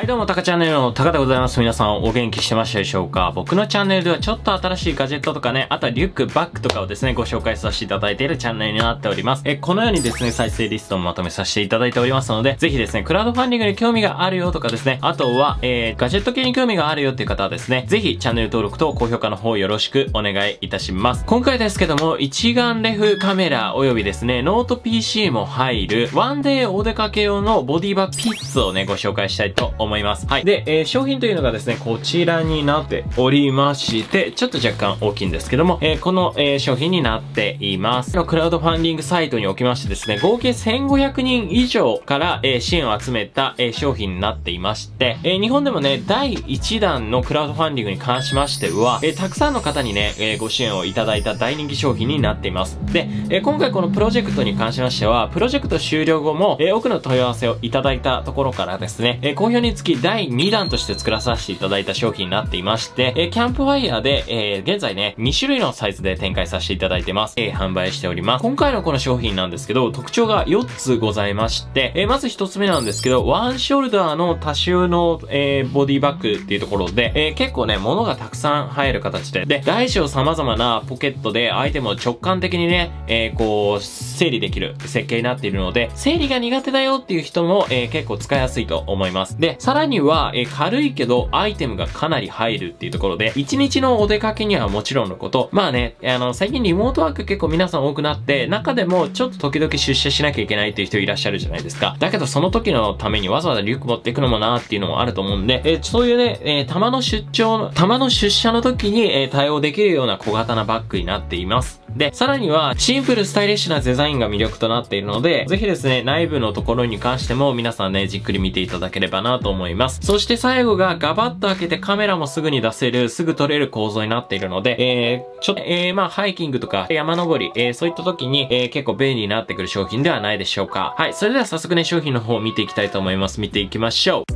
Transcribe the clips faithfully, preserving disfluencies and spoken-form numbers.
どうも、タカチャンネルのタカでございます。皆さんお元気してましたでしょうか？僕のチャンネルではちょっと新しいガジェットとかね、あとはリュック、バッグとかをですね、ご紹介させていただいているチャンネルになっております。え、このようにですね、再生リストをまとめさせていただいておりますので、ぜひですね、クラウドファンディングに興味があるよとかですね、あとは、えー、ガジェット系に興味があるよっていう方はですね、ぜひチャンネル登録と高評価の方よろしくお願いいたします。今回ですけども、一眼レフカメラおよびですね、ノート ピーシー も入る、ワンデーお出かけ用のボディバッグピッツをね、ご紹介したいと思います。はい。で、えー、商品というのがですね、こちらになっておりまして、ちょっと若干大きいんですけども、えー、この、えー、商品になっています。クラウドファンディングサイトにおきましてですね、合計せんごひゃくにん以上から、えー、支援を集めた、えー、商品になっていまして、えー、日本でもね、だいいち弾のクラウドファンディングに関しましては、えー、たくさんの方にね、えー、ご支援をいただいた大人気商品になっています。で、えー、今回このプロジェクトに関しましては、プロジェクト終了後も、えー、多くの問い合わせをいただいたところからですね、えー、好評につきだいに弾として作らさせていただいた商品になっていまして、えー、キャンプファイヤーで、えー、現在ね、に種類のサイズで展開させていただいてます。えー、販売しております。今回のこの商品なんですけど、特徴がよっつございまして、えー、まずひとつめなんですけど、ワンショルダーの多収納、えー、ボディバッグっていうところで、えー、結構ね、物がたくさん入る形で、で、大小様々なポケットでアイテムを直感的にね、えー、こう、整理できる設計になっているので、整理が苦手だよっていう人も、えー、結構使いやすいと思います。で、さらには、えー、軽いけどアイテムがかなり入るっていうところで、一日のお出かけにはもちろんのこと、まあね、あの、最近リモートワーク結構皆さん多くなって、中でもちょっと時々出社しなきゃいけないっていう人いらっしゃるじゃないですか。だけどその時のためにわざわざリュック持っていくのもなーっていうのもあると思うんで、えー、そういうね、えー、たまの出張の、たまの出社の時に、えー、対応できるような小型なバッグになっています。で、さらには、シンプルスタイリッシュなデザインが魅力となっているので、ぜひですね、内部のところに関しても皆さんね、じっくり見ていただければなと思います。そして最後がガバッと開けてカメラもすぐに出せる、すぐ撮れる構造になっているので、えー、ちょっと、えー、まあ、ハイキングとか山登り、えー、そういった時に、えー、結構便利になってくる商品ではないでしょうか。はい、それでは早速ね、商品の方を見ていきたいと思います。見ていきましょう。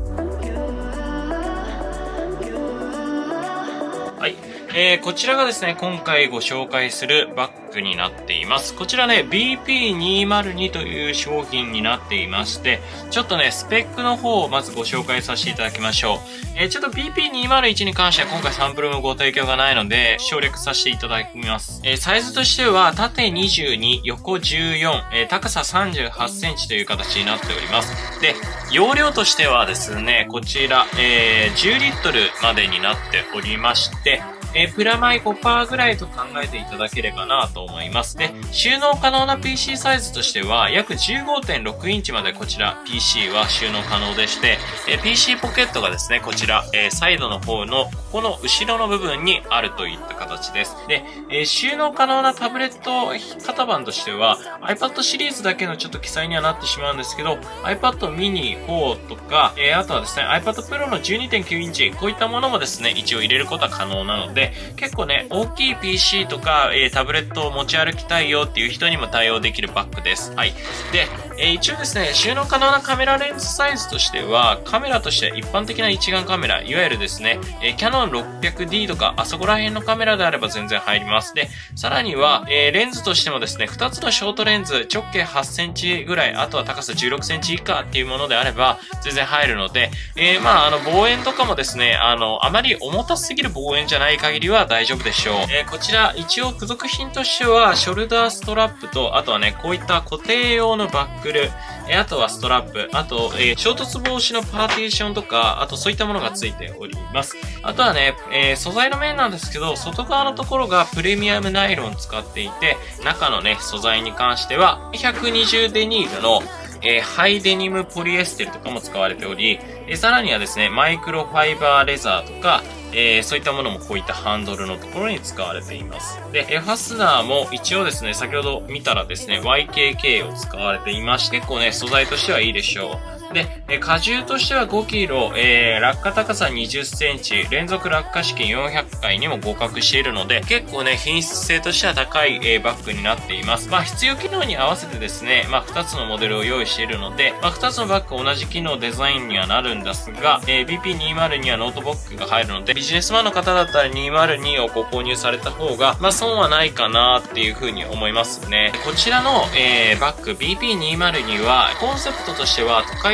はい。えー、こちらがですね、今回ご紹介するバッグになっています。こちらね、ビーピーにーまるに という商品になっていまして、ちょっとね、スペックの方をまずご紹介させていただきましょう。えー、ちょっと ビーピーにーまるいち に関しては今回サンプルのご提供がないので、省略させていただきます。えー、サイズとしては、縦にじゅうに、横じゅうよん、えー、高ささんじゅうはちセンチという形になっております。で、容量としてはですね、こちら、えー、じゅうリットルまでになっておりまして、えー、プラマイ ごパーセント ぐらいと考えていただければなと思います。で、収納可能な ピーシー サイズとしては、約 じゅうごてんろくインチまでこちら ピーシー は収納可能でして、えー、ピーシー ポケットがですね、こちら、えー、サイドの方の、ここの後ろの部分にあるといった形です。で、えー、収納可能なタブレット型番としては、iPad シリーズだけのちょっと記載にはなってしまうんですけど、iPad mini フォーとか、えー、あとはですね、iPad Pro の じゅうにてんきゅうインチ、こういったものもですね、一応入れることは可能なので、結構ね、大きい ピーシー とか、えー、タブレットを持ち歩きたいよっていう人にも対応できるバッグです。はい。で、えー、一応ですね、収納可能なカメラレンズサイズとしては、カメラとしては一般的な一眼カメラ、いわゆるですね、えー、キヤノン ろっぴゃくディー とか、あそこら辺のカメラであれば全然入ります。で、さらには、えー、レンズとしてもですね、ふたつのショートレンズ、直径はちセンチぐらい、あとは高さじゅうろくセンチ以下っていうものであれば、全然入るので、えー、まあ、あの、望遠とかもですね、あの、あまり重たすぎる望遠じゃない限りは大丈夫でしょう。えー、こちら、一応付属品としては、ショルダーストラップと、あとはね、こういった固定用のバックル、えー、あとはストラップ、あと、えー、衝突防止のパーティションとか、あとそういったものが付いております。あとはね、えー、素材の面なんですけど、外側のところがプレミアムナイロンを使っていて、中のね、素材に関しては、ひゃくにじゅうデニールの、えー、ハイデニムポリエステルとかも使われており、えー、さらにはですね、マイクロファイバーレザーとか、えー、そういったものもこういったハンドルのところに使われています。で、ファスナーも一応ですね、先ほど見たらですね、ワイケーケー を使われていまして、結構ね、素材としてはいいでしょう。で、え荷重としてはごキロ、えー、落下高さにじゅっセンチ、連続落下試験よんひゃっかいにも合格しているので、結構ね、品質性としては高い、えー、バッグになっています。まあ、必要機能に合わせてですね、まあ、ふたつのモデルを用意しているので、まあ、ふたつのバッグ同じ機能デザインにはなるんですが、えー、ビーピーにーまるに はノートバッグが入るので、ビジネスマンの方だったらにーまるにをご購入された方が、まあ、損はないかなっていうふうに思いますね。こちらの、えー、バッグ ビーピーにーまるに は、コンセプトとしては、都会を警戒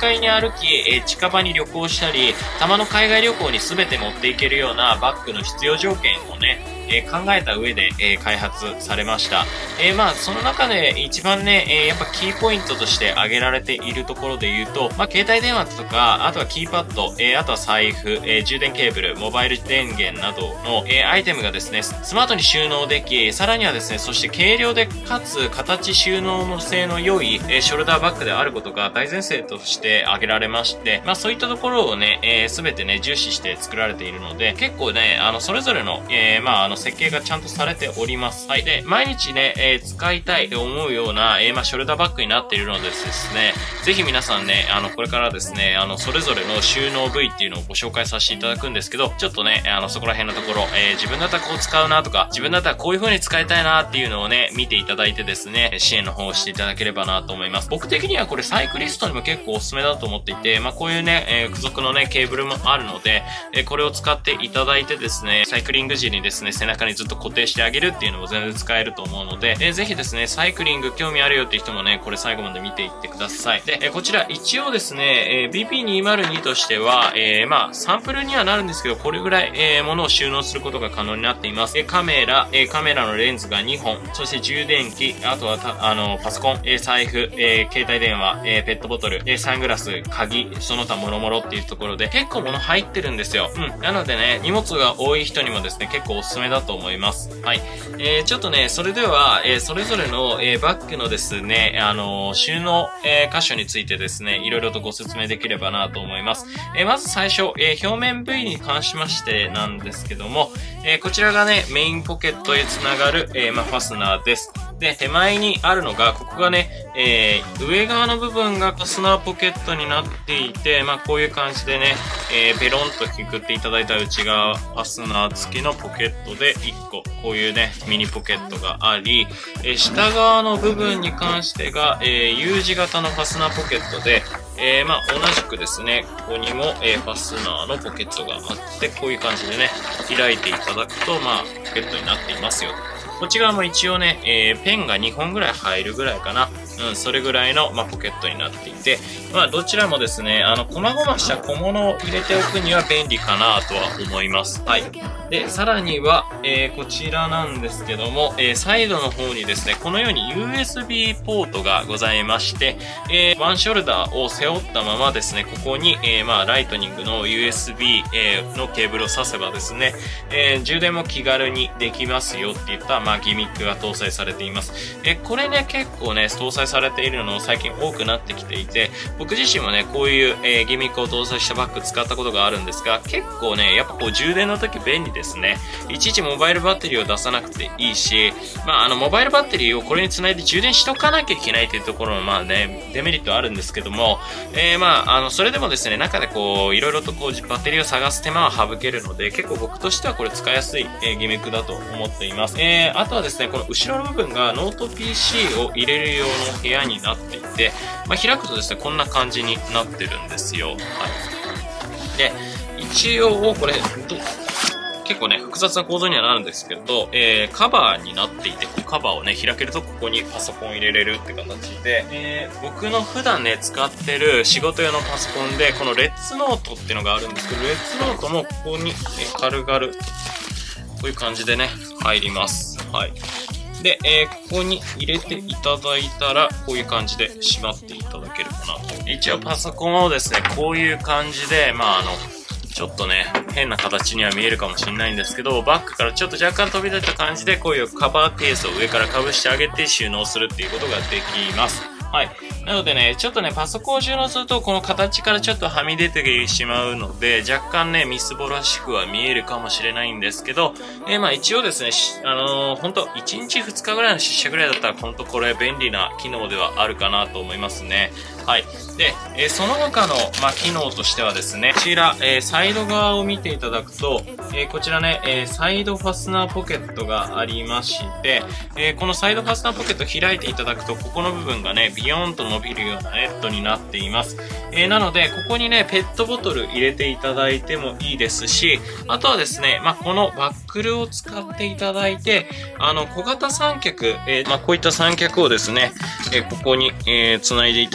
に歩き、えー、近場に旅行したり、たまの海外旅行に全て持っていけるようなバッグの必要条件をね、えー、考えた上で、えー、開発されました。えー、まあ、その中で一番ね、えー、やっぱキーポイントとして挙げられているところで言うと、まあ、携帯電話とか、あとはキーパッド、えー、あとは財布、えー、充電ケーブル、モバイル電源などの、えー、アイテムがですね、スマートに収納でき、さらにはですね、そして軽量でかつ形収納の性の良い、えー、ショルダーバッグであることが大前提として挙げられまして、まあ、そういったところをね、えー、すべてね、重視して作られているので、結構ね、あの、それぞれの、えー、まあ、あの、設計がちゃんとされております。はい。で、毎日ね、えー、使いたいと思うような、えー、まあ、ショルダーバッグになっているのでですね、ぜひ皆さんね、あの、これからですね、あの、それぞれの収納部位っていうのをご紹介させていただくんですけど、ちょっとね、あの、そこら辺のところ、えー、自分だったらこう使うなとか、自分だったらこういう風に使いたいなっていうのをね、見ていただいてですね、支援の方をしていただければなと思います。僕的にはこれサイクリストにも結構おすすめだと思っていて、まあ、こういうね、えー、付属のね、ケーブルもあるので、えー、これを使っていただいてですね、サイクリング時にですね、背中にずっと固定してあげるっていうのも全然使えると思うので、えー、ぜひですね、サイクリング興味あるよって人もね、これ最後まで見ていってください。で、えー、こちら一応ですね、えー、ビーピーにひゃくに としては、えー、まあ、サンプルにはなるんですけど、これぐらい、えー、ものを収納することが可能になっています。えー、カメラ、えー、カメラのレンズがにほん、そして充電器、あとはた、あの、パソコン、えー、財布、えー、携帯電話、えー、ペットボトル、えー、サングラス、鍵、その他もろもろっていうところで、結構物入ってるんですよ。うん。なのでね、荷物が多い人にもですね、結構おすすめだと思います。はい。えー、ちょっとね、それでは、えー、それぞれの、えー、バッグのですね、あのー、収納、えー、箇所についてですね、いろいろとご説明できればなと思います。えー、まず最初、えー、表面部位に関しましてなんですけども、えー、こちらがね、メインポケットへつながる、えー、まあ、ファスナーです。で、手前にあるのが、ここがね、えー、上側の部分がファスナーポケットになっていて、まあ、こういう感じでね、えー、ペロンとくくっていただいた内側、ファスナー付きのポケットでいっこ、こういうね、ミニポケットがあり、えー、下側の部分に関してが、えー、U 字型のファスナーポケットで、えー、まあ、同じくですね、ここにも、えー、ファスナーのポケットがあって、こういう感じでね、開いていただくと、まあ、ポケットになっていますよ。こっち側も一応ね、えー、ペンがにほんぐらい入るぐらいかな。うん、それぐらいの、まあ、ポケットになっていて、まあ、どちらもですね、あの、細々した小物を入れておくには便利かなとは思います。はい。で、さらには、えー、こちらなんですけども、えー、サイドの方にですね、このように ユーエスビー ポートがございまして、えー、ワンショルダーを背負ったままですね、ここに、えー、まあ、ライトニングの ユーエスビー、えー、のケーブルを挿せばですね、えー、充電も気軽にできますよっていった、まあ、ギミックが搭載されています。えー、これね、結構ね、搭載されているの最近多くなってきていて、僕自身もね、こういう、えー、ギミックを搭載したバッグ使ったことがあるんですが、結構ね、やっぱこう充電の時便利ですね。いちいちモバイルバッテリーを出さなくていいし、まあ、あの、モバイルバッテリーをこれにつないで充電しとかなきゃいけないというところの、まあね、デメリットはあるんですけども、えー、まあ、あの、それでもですね、中でこう、いろいろとこう、バッテリーを探す手間は省けるので、結構僕としてはこれ使いやすい、えー、ギミックだと思っています。えー、あとはですね、この後ろの部分がノート ピーシー を入れる用の部屋になっていて、まあ、開くとですね、こんな感じになってるんですよ。はい。で、一応、これ、結構ね、複雑な構造にはなるんですけど、えー、カバーになっていて、カバーをね、開けるとここにパソコン入れれるって形で、えー、僕の普段ね、使ってる仕事用のパソコンで、このレッツノートっていうのがあるんですけど、レッツノートもここに、えー、軽々、こういう感じでね、入ります。はい。で、えー、ここに入れていただいたら、こういう感じでしまっていただけるかなと。一応パソコンをですね、こういう感じで、まああの、ちょっとね、変な形には見えるかもしれないんですけど、バッグからちょっと若干飛び出た感じで、こういうカバーケースを上からかぶしてあげて収納するっていうことができます。はい。なのでね、ちょっとね、パソコンを収納すると、この形からちょっとはみ出てしまうので、若干ね、みすぼらしくは見えるかもしれないんですけど、えー、まあ一応ですね、あのー、ほんと、いちにちふつかぐらいの出社ぐらいだったら、ほんとこれ便利な機能ではあるかなと思いますね。はい。で、えー、その他の、まあ、機能としてはですね、こちら、えー、サイド側を見ていただくと、えー、こちらね、えー、サイドファスナーポケットがありまして、えー、このサイドファスナーポケット開いていただくと、ここの部分がね、ビヨーンと伸びるようなネットになっています。えー、なので、ここにね、ペットボトル入れていただいてもいいですし、あとはですね、まあ、このバックルを使っていただいて、あの、小型三脚、えー、まあ、こういった三脚をですね、えー、ここに、えー、繋いでいただいて、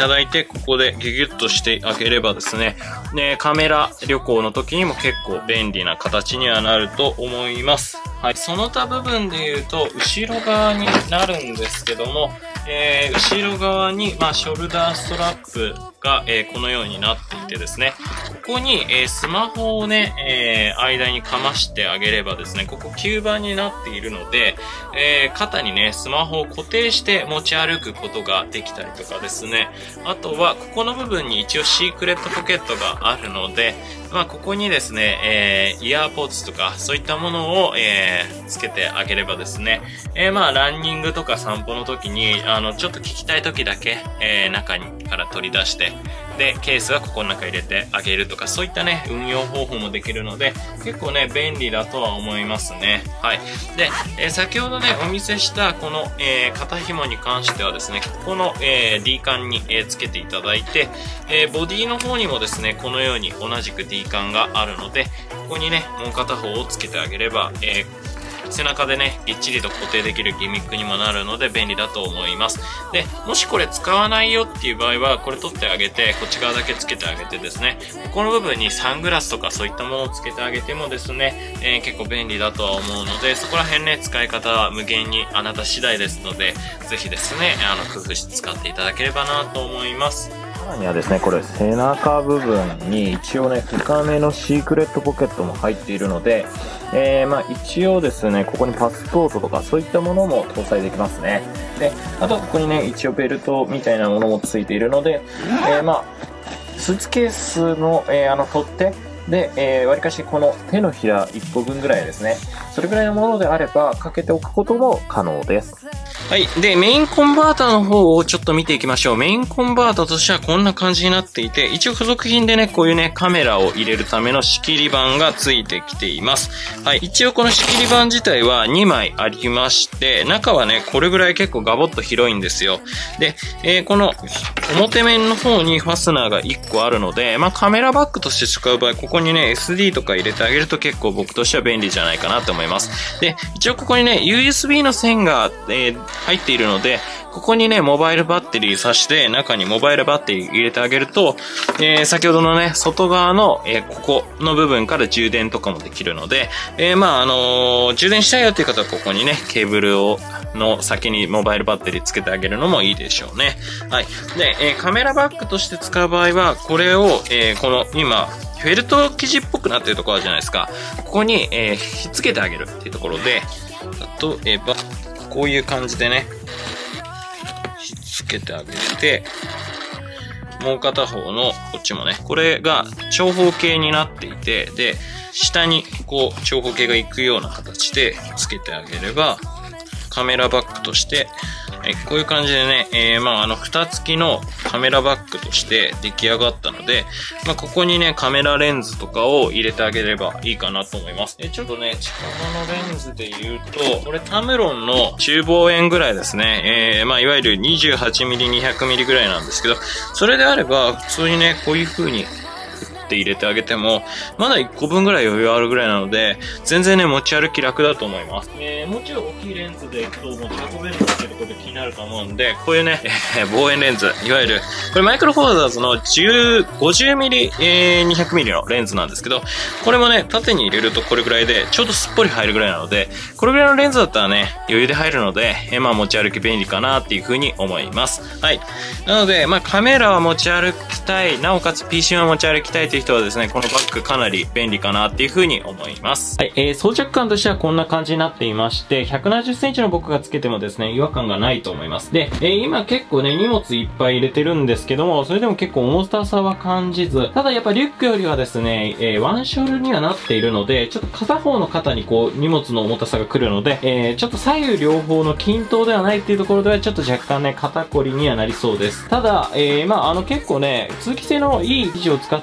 ここでギュギュッとしてあげればですね、ね、カメラ旅行の時にも結構便利な形にはなると思います。はい。その他部分で言うと、後ろ側になるんですけども、えー、後ろ側に、まあ、ショルダーストラップが、えー、このようになっていてですね、ここに、えー、スマホをね、えー、間にかましてあげればですね、ここ吸盤になっているので、えー、肩にね、スマホを固定して持ち歩くことができたりとかですね、あとは、ここの部分に一応シークレットポケットがあるので、まあ、ここにですね、えー、イヤーポッツとか、そういったものを、えー、つけてあげればですね、えー、まあ、ランニングとか散歩の時に、あの、ちょっと聞きたい時だけ、えー、中にから取り出して、で、ケースはここの中入れてあげるとか、そういったね、運用方法もできるので、結構ね、便利だとは思いますね。はい。で、えー、先ほどね、お見せしたこの、えー、肩紐に関してはですね、ここの、えー、D 管に、えー、つけていただいて、えー、ボディの方にもですね、このように同じく D 管があるので、ここにね、もう片方をつけてあげれば、えー背中でね、ぎっちりと固定できるギミックにもなるので便利だと思います。で、もしこれ使わないよっていう場合は、これ取ってあげて、こっち側だけつけてあげてですね、ここの部分にサングラスとかそういったものをつけてあげてもですね、えー、結構便利だとは思うので、そこら辺ね、使い方は無限にあなた次第ですので、ぜひですね、あの、工夫して使っていただければなと思います。 さらにはですね、これ背中部分に一応ね、深めのシークレットポケットも入っているので、えー、まあ一応ですね、ここにパスポートとかそういったものも搭載できますね。で、あとはここにね、一応ベルトみたいなものもついているので、えー、まあ、スーツケースの、えー、あの取っ手で、えー、割かしこの手のひらいっこぶんぐらいですね。それぐらいのものであれば、かけておくことも可能です。 はい。で、メインコンバーターの方をちょっと見ていきましょう。メインコンバーターとしてはこんな感じになっていて、一応付属品でね、こういうね、カメラを入れるための仕切り板がついてきています。はい。一応この仕切り板自体はにまいありまして、中はね、これぐらい結構ガボッと広いんですよ。で、えー、この表面の方にファスナーがいっこあるので、まあカメラバッグとして使う場合、ここにね、エスディー とか入れてあげると結構僕としては便利じゃないかなと思います。で、一応ここにね、ユーエスビー の線が、えー入っているので、ここにね、モバイルバッテリー挿して、中にモバイルバッテリー入れてあげると、えー、先ほどのね、外側の、えー、ここの部分から充電とかもできるので、えー、まあ、あのー、充電したいよっていう方はここにね、ケーブルを、の先にモバイルバッテリーつけてあげるのもいいでしょうね。はい。で、えー、カメラバッグとして使う場合は、これを、えー、この、今、フェルト生地っぽくなってるところあるじゃないですか。ここに、えー、ひっつけてあげるっていうところで、例えば、こういう感じでね、ひっつけてあげて、もう片方の、こっちもね、これが長方形になっていて、で、下にこう長方形がいくような形でつけてあげれば、カメラバッグとして、はい、こういう感じでね、えー、まあ、あの、蓋付きのカメラバッグとして出来上がったので、まあ、ここにね、カメラレンズとかを入れてあげればいいかなと思います。え、ちょっとね、近場のレンズで言うと、これタムロンの中望遠ぐらいですね。えー、まあ、いわゆる にじゅうはちミリ、にひゃくミリぐらいなんですけど、それであれば、普通にね、こういう風に、って入れてあげても、まだいっこぶんぐらい余裕あるぐらいなので、全然ね、持ち歩き楽だと思います。えー、もちろん大きいレンズでいくと持ち運べるのっていうところで気になると思うんで、こういうね、えー、望遠レンズ、いわゆる、これマイクロフォーザーズのじゅう、ごじゅうミリ、えー、にひゃくミリのレンズなんですけど、これもね、縦に入れるとこれぐらいで、ちょうどすっぽり入るぐらいなので、これぐらいのレンズだったらね、余裕で入るので、えー、まあ持ち歩き便利かなっていう風に思います。はい。なので、まあカメラは持ち歩きたい、なおかつ ピーシー は持ち歩きたいという人はですね、このバッグかなり便利かなっていう風に思います。はい、えー、装着感としてはこんな感じになっていまして、ひゃくななじゅっセンチの僕がつけてもですね、違和感がないと思います。で、えー、今結構ね、荷物いっぱい入れてるんですけども、それでも結構重たさは感じず、ただやっぱリュックよりはですね、えー、ワンショルにはなっているので、ちょっと片方の肩にこう、荷物の重たさが来るので、えー、ちょっと左右両方の均等ではないっていうところでは、ちょっと若干ね、肩こりにはなりそうです。ただ、えー、まあ、あの結構ね、通気性のいい生地を使っているの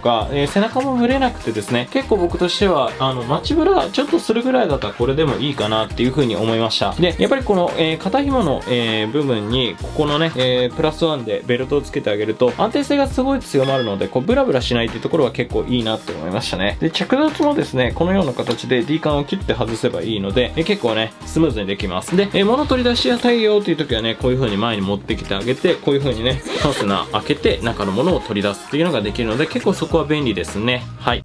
か、えー、背中もぶれなくてですね、結構僕としては、あの、街ブラちょっとするぐらいだったらこれでもいいかなっていう風に思いました。で、やっぱりこの、えー、肩紐の、えー、部分に、ここのね、えー、プラスワンでベルトをつけてあげると、安定性がすごい強まるので、こう、ブラブラしないっていうところは結構いいなって思いましたね。で、着脱もですね、このような形で D カンを切って外せばいいので、えー、結構ね、スムーズにできます。で、えー、物取り出しやすいよっていう時はね、こういう風に前に持ってきてあげて、こういう風にね、ファスナー開けて中のものを取り出すっていうのができるので、結構そこは便利ですね。はい。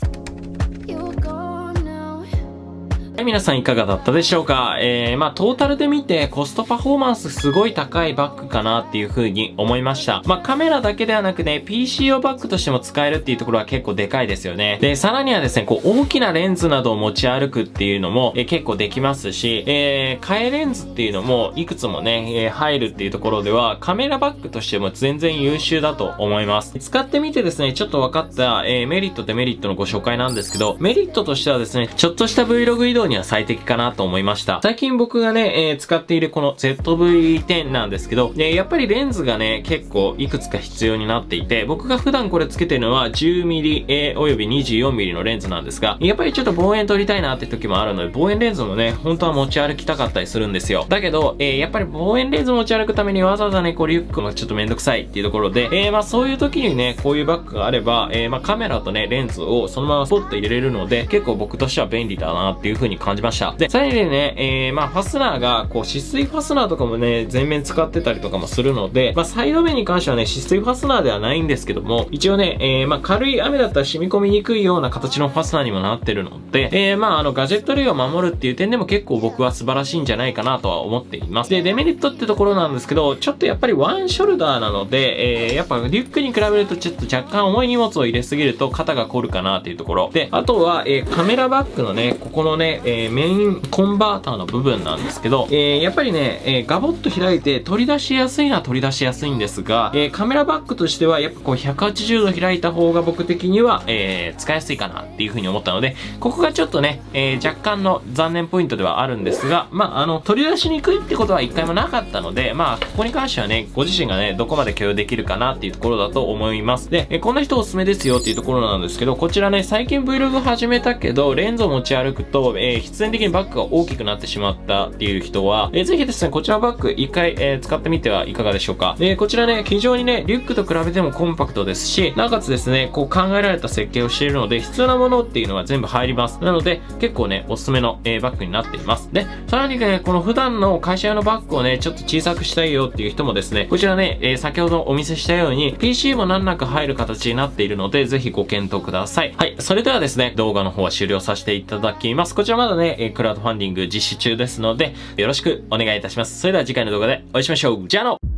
はい、皆さんいかがだったでしょうか。えー、まあトータルで見てコストパフォーマンスすごい高いバッグかなっていう風に思いました。まあカメラだけではなくね、ピーシー 用バッグとしても使えるっていうところは結構でかいですよね。で、さらにはですね、こう大きなレンズなどを持ち歩くっていうのも、えー、結構できますし、えー、替えレンズっていうのもいくつもね、えー、入るっていうところではカメラバッグとしても全然優秀だと思います。使ってみてですね、ちょっと分かった、えー、メリットデメリットのご紹介なんですけど、メリットとしてはですね、ちょっとした Vlog 移動には最適かなと思いました。最近僕がね、えー、使っているこの ゼットブイテン なんですけど、で、やっぱりレンズがね、結構いくつか必要になっていて、僕が普段これつけてるのは じゅうミリ、えー、および にじゅうよんミリ のレンズなんですが、やっぱりちょっと望遠撮りたいなって時もあるので、望遠レンズもね、本当は持ち歩きたかったりするんですよ。だけど、えー、やっぱり望遠レンズ持ち歩くためにわざわざね、こうリュックがちょっとめんどくさいっていうところで、えー、まあそういう時にね、こういうバッグがあれば、えー、まあカメラとね、レンズをそのままスポッと入れれるので、結構僕としては便利だなっていう風に感じました。で、さらにね、えーえー、まあ、ファスナーが、こう、止水ファスナーとかもね、全面使ってたりとかもするので、まあ、サイド面に関してはね、止水ファスナーではないんですけども、一応ね、えー、まあ、軽い雨だったら染み込みにくいような形のファスナーにもなってるので、えー、まあ、あの、ガジェット類を守るっていう点でも結構僕は素晴らしいんじゃないかなとは思っています。で、デメリットってところなんですけど、ちょっとやっぱりワンショルダーなので、えー、やっぱリュックに比べるとちょっと若干重い荷物を入れすぎると肩が凝るかなっていうところ。で、あとは、えー、カメラバッグのね、ここのね、えー、メインコンバーターの部分なんですけど、えー、やっぱりね、えー、ガボッと開いて取り出しやすいのは取り出しやすいんですが、えー、カメラバッグとしてはやっぱこうひゃくはちじゅうど開いた方が僕的には、えー、使いやすいかなっていう風に思ったので、ここがちょっとね、えー、若干の残念ポイントではあるんですが、まあ、あの、取り出しにくいってことは一回もなかったので、まあ、ここに関してはね、ご自身がね、どこまで許容できるかなっていうところだと思います。で、えー、こんな人おすすめですよっていうところなんですけど、こちらね、最近 Vlog 始めたけど、レンズを持ち歩くと、えー、必然的にバッグが大きくなってしまったっていう人は、えー、ぜひですね、こちらのバッグ一回、えー、使ってみてはいかがでしょうか。で、こちらね、非常にね、リュックと比べてもコンパクトですし、なおかつですね、こう考えられた設計をしているので、必要なものっていうのは全部入ります。なので、結構ね、おすすめの、えー、バッグになっています。で、さらにね、この普段の会社用のバッグをね、ちょっと小さくしたいよっていう人もですね、こちらね、えー、先ほどお見せしたように、ピーシー も難なく入る形になっているので、ぜひご検討ください。はい、それではですね、動画の方は終了させていただきます。こちらまだね、えー、クラウドファンディング実施中ですので、よろしくお願いいたします。それでは次回の動画でお会いしましょう。じゃあの